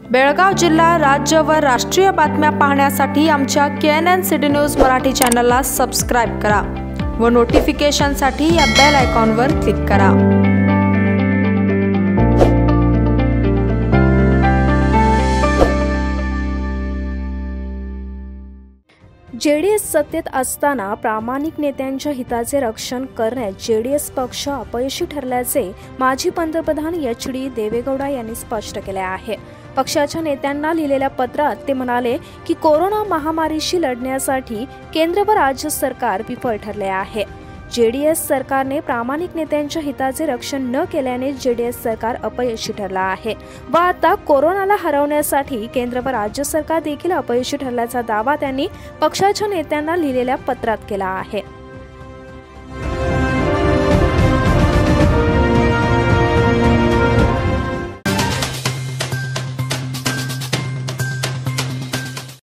बेळगाव जिल्हा, राज्य व राष्ट्रीय बातम्या पाहण्यासाठी आमच्या KNN सिटी न्यूज मराठी चॅनलला सबस्क्राइब करा व नोटिफिकेशनसाठी या बेल आयकॉनवर क्लिक करा। जेडीएस सत्तेत असताना प्रामाणिक नेत्यांच्या हिताचे रक्षण करण्यात जेडीएस पक्ष अपयशी ठरल्याचे माजी पंतप्रधान HD देवेगौडा यांनी स्पष्ट केले आहे। पक्षाच्या नेत्यांना लिहिलेल्या पत्रात ते म्हणाले की कोरोना महामारीशी लढण्यासाठी केंद्र व राज्य सरकार विफल ठरले आहे। जेडीएस सरकारने प्रामाणिक नेत्यांच्या हिताचे रक्षण न केल्याने जेडीएस सरकार अपयशी ठरला आहे व आता कोरोनाला हरवण्यासाठी केंद्र व राज्य सरकार देखील अपयशी ठरल्याचा दावा त्यांनी पक्षाच्या नेत्यांना लिहिलेल्या पत्रात केला आहे।